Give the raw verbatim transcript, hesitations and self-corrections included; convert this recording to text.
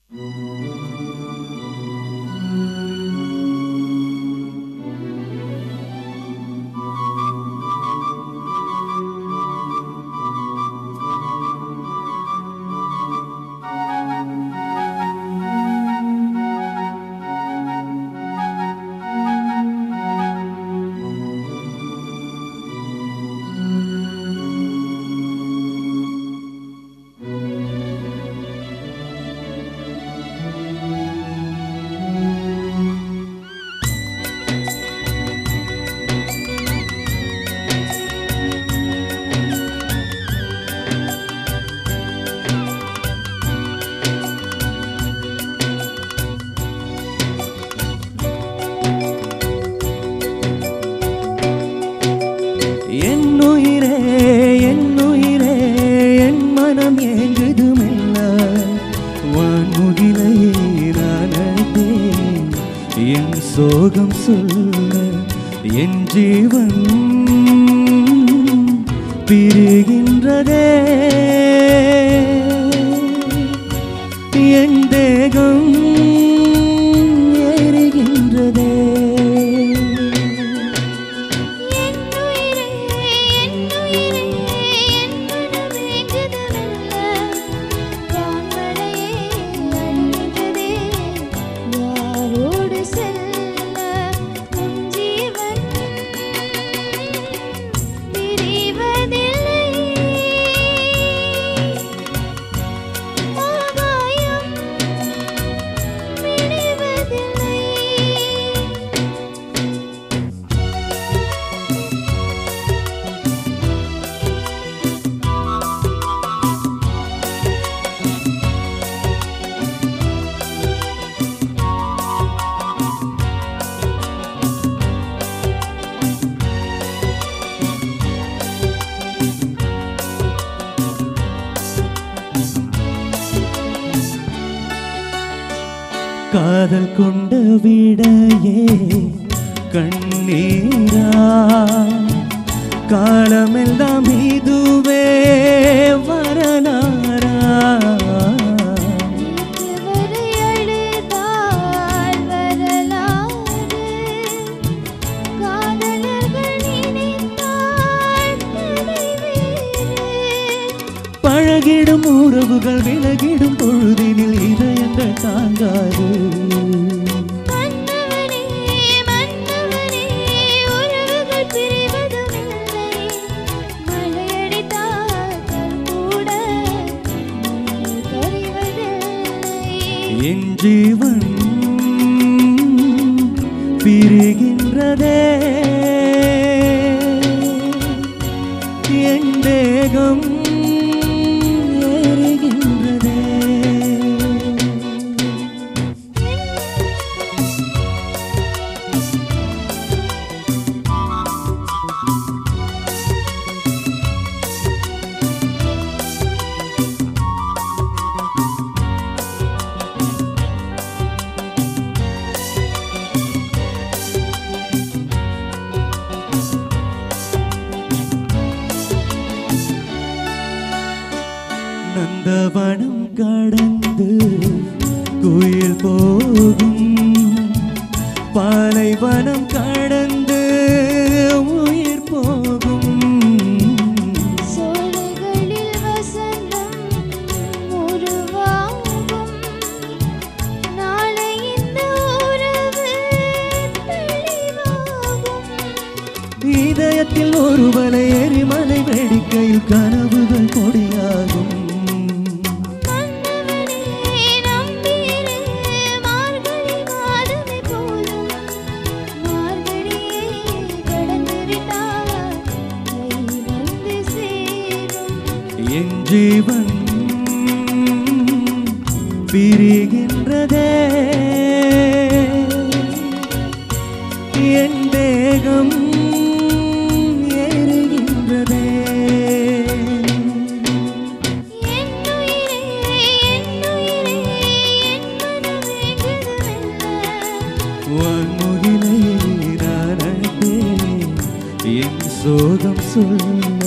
சோகம் சொல்ல என் ஜீவன் பிரிகின்றதே என் தேகம் எரிகின்றதே காதல் கொண்ட விடையே கண்ணீரா காலமெல்லாம் இதுவே வரலாறா பழகிடும் உறவுகள் விலகிடும் பொழுதினில் இதயங்கள் தாங்காது என் ஜீவன் பிரிகின்றதே என் தேகம் நந்தவனம் கடந்து குயில் போகும் பாலைவனம் கடந்து உயிர் போகும் சோலைகளில் வசந்தம் உருவாகும் நாளை இந்த உறவு தெளிவாகும் இதயத்தில் ஒரு வலை எரிமலை வெடிக்கையில் கனவுகள் கொடியாகும் என் ஜீவன் பிரிகின்றதே என் தேகம் எரிகின்றதே வான்முகிலை நான் அழைத்தேன் என் சோகம் சொல்